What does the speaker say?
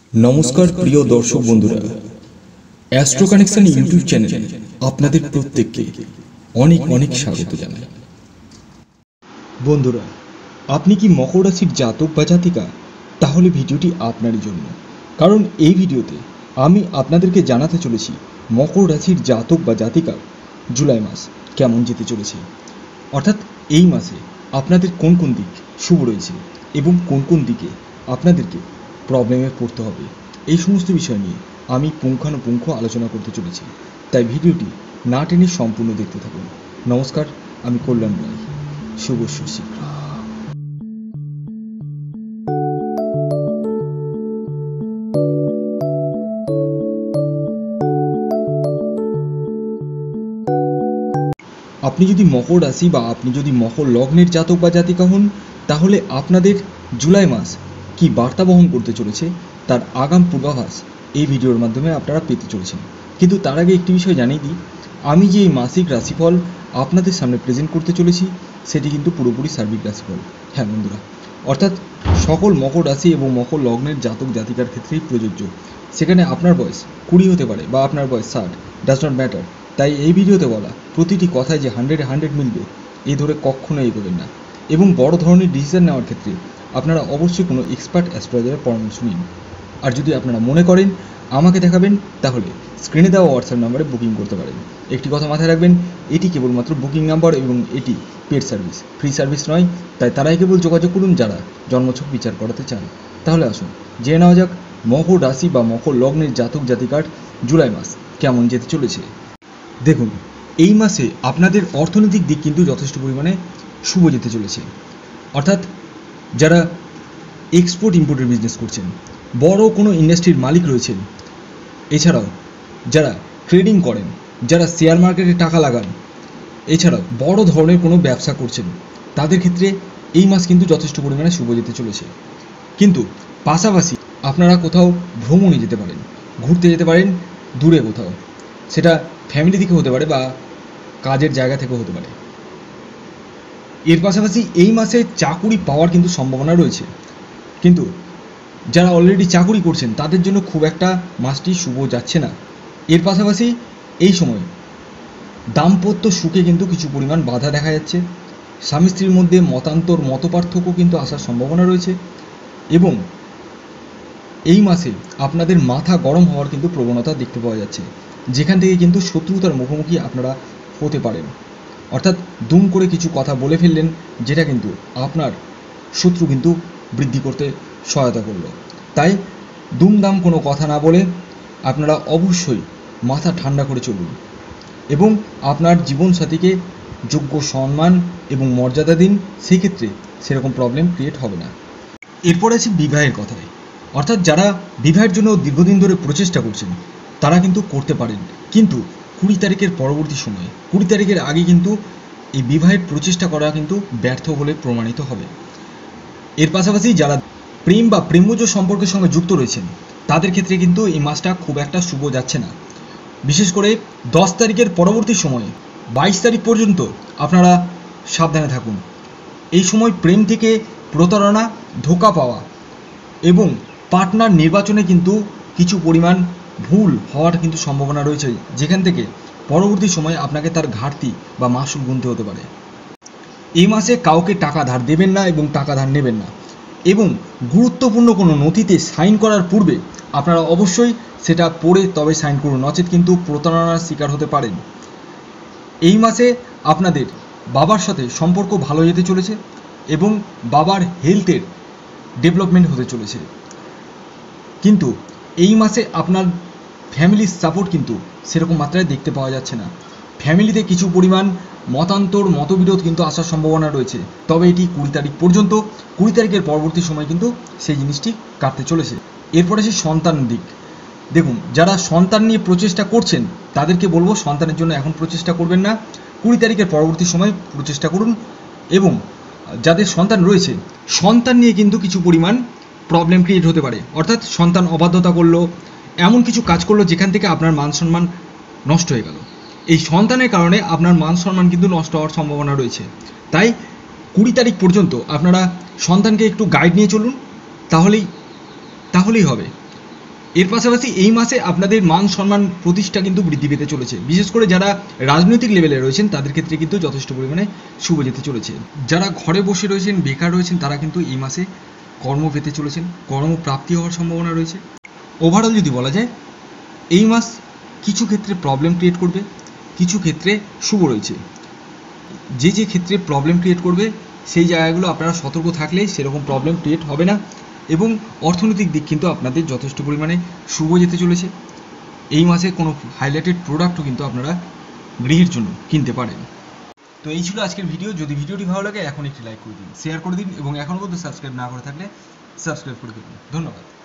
নমস্কার প্রিয় দর্শক বন্ধুরা, অ্যাস্ট্রো কানেকশন ইউটিউব চ্যানেলে আপনাদের প্রত্যেককে অনেক অনেক স্বাগত জানাই। বন্ধুরা, আপনি কি মকর রাশির জাতক বা জাতিকা? তাহলে ভিডিওটি আপনারই জন্য, কারণ এই ভিডিওতে আমি আপনাদেরকে জানাতে চলেছি মকর রাশির জাতক বা জাতিকার জুলাই মাস কেমন যেতে চলেছে। অর্থাৎ এই মাসে আপনাদের কোন কোন দিক শুভ রয়েছে এবং কোন কোন দিকে আপনাদেরকে প্রবলেমে পড়তে হবে, এই সমস্ত বিষয় নিয়ে আমি পুঙ্খানুপুঙ্খ আলোচনা করতে চলেছি। তাই ভিডিওটি না টেনে সম্পূর্ণ দেখতে থাকুন। নমস্কার, আমি কল্যাণ রায়। শুভ শীঘ্র। আপনি যদি মকর রাশি বা আপনি যদি মকর লগ্নের জাতক বা জাতিকা হন, তাহলে আপনাদের জুলাই মাস কি বার্তা বহন করতে চলেছে তার আগাম পূর্বাভাস এই ভিডিওর মাধ্যমে আপনারা পেতে চলেছেন। কিন্তু তার আগে একটি বিষয় জানিয়ে দিই, আমি যে এই মাসিক রাশিফল আপনাদের সামনে প্রেজেন্ট করতে চলেছি সেটি কিন্তু পুরোপুরি সার্বিক রাশিফল। হ্যাঁ বন্ধুরা, অর্থাৎ সকল মকর রাশি এবং মকর লগ্নের জাতক জাতিকার ক্ষেত্রেই প্রযোজ্য। সেখানে আপনার বয়স 20 হতে পারে বা আপনার বয়স 60, ডাজ নট ম্যাটার। তাই এই ভিডিওতে বলা প্রতিটি কথায় যে 100 মিলবে এই ধরে কখনো এগোবেন না, এবং বড় ধরনের ডিসিশন নেওয়ার ক্ষেত্রে আপনারা অবশ্যই কোনো এক্সপার্ট অ্যাস্ট্রোলজারের পরামর্শ নিন। আর যদি আপনারা মনে করেন আমাকে দেখাবেন, তাহলে স্ক্রিনে দেওয়া হোয়াটসঅ্যাপ নাম্বারে বুকিং করতে পারেন। একটি কথা মাথায় রাখবেন, এটি কেবলমাত্র বুকিং নাম্বার এবং এটি পেড সার্ভিস, ফ্রি সার্ভিস নয়। তাই তারাই কেবল যোগাযোগ করুন যারা জন্মছক বিচার করাতে চান। তাহলে আসুন জেনে নেওয়া যাক মকর রাশি বা মকর লগ্নের জাতক জাতিকার জুলাই মাস কেমন যেতে চলেছে। দেখুন, এই মাসে আপনাদের অর্থনৈতিক দিক কিন্তু যথেষ্ট পরিমাণে শুভ যেতে চলেছে। অর্থাৎ যারা এক্সপোর্ট ইম্পোর্টের বিজনেস করছেন, বড় কোনো ইন্ডাস্ট্রির মালিক রয়েছেন, এছাড়াও যারা ট্রেডিং করেন, যারা শেয়ার মার্কেটে টাকা লাগান, এছাড়াও বড় ধরনের কোনো ব্যবসা করছেন, তাদের ক্ষেত্রে এই মাস কিন্তু যথেষ্ট পরিমাণে শুভ যেতে চলেছে। কিন্তু পাশাপাশি আপনারা কোথাও ভ্রমণে যেতে পারেন, ঘুরতে যেতে পারেন দূরে কোথাও, সেটা ফ্যামিলি থেকে হতে পারে বা কাজের জায়গা থেকেও হতে পারে। এর পাশাপাশি এই মাসে চাকুরি পাওয়ার কিন্তু সম্ভাবনা রয়েছে। কিন্তু যারা অলরেডি চাকুরি করছেন তাদের জন্য খুব একটা মাসটি শুভ যাচ্ছে না। এর পাশাপাশি এই সময় দাম্পত্য সুখে কিন্তু কিছু পরিমাণ বাধা দেখা যাচ্ছে। স্বামী স্ত্রীর মধ্যে মতান্তর মতপার্থক্য কিন্তু আসার সম্ভাবনা রয়েছে, এবং এই মাসে আপনাদের মাথা গরম হওয়ার কিন্তু প্রবণতা দেখতে পাওয়া যাচ্ছে, যেখান থেকে কিন্তু শত্রুতার মুখোমুখি আপনারা হতে পারেন। অর্থাৎ দুম করে কিছু কথা বলে ফেললেন, যেটা কিন্তু আপনার শত্রু কিন্তু বৃদ্ধি করতে সহায়তা করলো। তাই দুমদাম কোনো কথা না বলে আপনারা অবশ্যই মাথা ঠান্ডা করে চলুন এবং আপনার জীবনসাথীকে যোগ্য সম্মান এবং মর্যাদা দিন। সেই ক্ষেত্রে সেরকম প্রবলেম ক্রিয়েট হবে না। এরপর আছে বিবাহের কথায়। অর্থাৎ যারা বিবাহের জন্য দীর্ঘদিন ধরে প্রচেষ্টা করছেন তারা কিন্তু করতে পারেন, কিন্তু 20 তারিখের পরবর্তী সময়ে, 20 তারিখের আগে কিন্তু এই বিবাহের প্রচেষ্টা করা কিন্তু ব্যর্থ বলে প্রমাণিত হবে। এর পাশাপাশি যারা প্রেম বা প্রেমজ সম্পর্কের সঙ্গে যুক্ত রয়েছেন তাদের ক্ষেত্রে কিন্তু এই মাসটা খুব একটা শুভ যাচ্ছে না। বিশেষ করে 10 তারিখের পরবর্তী সময়ে 22 তারিখ পর্যন্ত আপনারা সাবধানে থাকুন। এই সময় প্রেম থেকে প্রতারণা, ধোঁকা পাওয়া এবং পার্টনার নির্বাচনে কিন্তু কিছু পরিমাণ ভুল হওয়ার কিন্তু সম্ভাবনা রয়েছে, যেখান থেকে পরবর্তী সময়ে আপনাকে তার ঘাটতি বা মাসুল গুনতে হতে পারে। এই মাসে কাউকে টাকা ধার দেবেন না এবং টাকা ধার নেবেন না, এবং গুরুত্বপূর্ণ কোনো নথিতে সাইন করার পূর্বে আপনারা অবশ্যই সেটা পড়ে তবে সাইন করুন, নচেত কিন্তু প্রতারণার শিকার হতে পারেন। এই মাসে আপনাদের বাবার সাথে সম্পর্ক ভালো যেতে চলেছে এবং বাবার হেলথের ডেভেলপমেন্ট হতে চলেছে। কিন্তু এই মাসে আপনার ফ্যামিলির সাপোর্ট কিন্তু সেরকম মাত্রায় দেখতে পাওয়া যাচ্ছে না। ফ্যামিলিতে কিছু পরিমাণ মতান্তর মতবিরোধ কিন্তু আসার সম্ভাবনা রয়েছে, তবে এটি 20 তারিখ পর্যন্ত। 20 তারিখের পরবর্তী সময় কিন্তু সেই জিনিসটি কাটতে চলেছে। এরপরে আছে সন্তান দিক। দেখুন, যারা সন্তান নিয়ে প্রচেষ্টা করছেন তাদেরকে বলবো সন্তানের জন্য এখন প্রচেষ্টা করবেন না, 20 তারিখের পরবর্তী সময় প্রচেষ্টা করুন। এবং যাদের সন্তান রয়েছে, সন্তান নিয়ে কিন্তু কিছু পরিমাণ প্রবলেম ক্রিয়েট হতে পারে। অর্থাৎ সন্তান অবাধ্যতা করলো, এমন কিছু কাজ করলো যেখান থেকে আপনার মান সম্মান নষ্ট হয়ে গেল। এই সন্তানের কারণে আপনার মান সম্মান কিন্তু নষ্ট হওয়ার সম্ভাবনা রয়েছে। তাই 20 তারিখ পর্যন্ত আপনারা সন্তানকে একটু গাইড নিয়ে চলুন, তাহলেই হবে। এর পাশাপাশি এই মাসে আপনাদের মান সম্মান প্রতিষ্ঠা কিন্তু বৃদ্ধি পেতে চলেছে। বিশেষ করে যারা রাজনৈতিক লেভেলে রয়েছেন তাদের ক্ষেত্রে কিন্তু যথেষ্ট পরিমাণে শুভ যেতে চলেছে। যারা ঘরে বসে রয়েছেন, বেকার রয়েছেন, তারা কিন্তু এই মাসে কর্ম পেতে চলেছেন, কর্মপ্রাপ্তি হওয়ার সম্ভাবনা রয়েছে। ওভারঅল যদি বলা যায় এই মাস কিছু ক্ষেত্রে প্রবলেম ক্রিয়েট করবে, কিছু ক্ষেত্রে শুভ রয়েছে। যে যে ক্ষেত্রে প্রবলেম ক্রিয়েট করবে সেই জায়গাগুলো আপনারা সতর্ক থাকলে সেরকম প্রবলেম ক্রিয়েট হবে না, এবং অর্থনৈতিক দিক কিন্তু আপনাদের যথেষ্ট পরিমাণে শুভ যেতে চলেছে। এই মাসে কোনো হাইলাইটেড প্রোডাক্টও কিন্তু আপনারা গৃহের জন্য কিনতে পারেন। তো এই ছিল আজকের ভিডিও। যদি ভিডিওটি ভালো লাগে এখন একটি লাইক করে দিন, শেয়ার করে দিন, এবং এখনও পর্যন্ত সাবস্ক্রাইব না করে থাকলে সাবস্ক্রাইব করে দিন। ধন্যবাদ।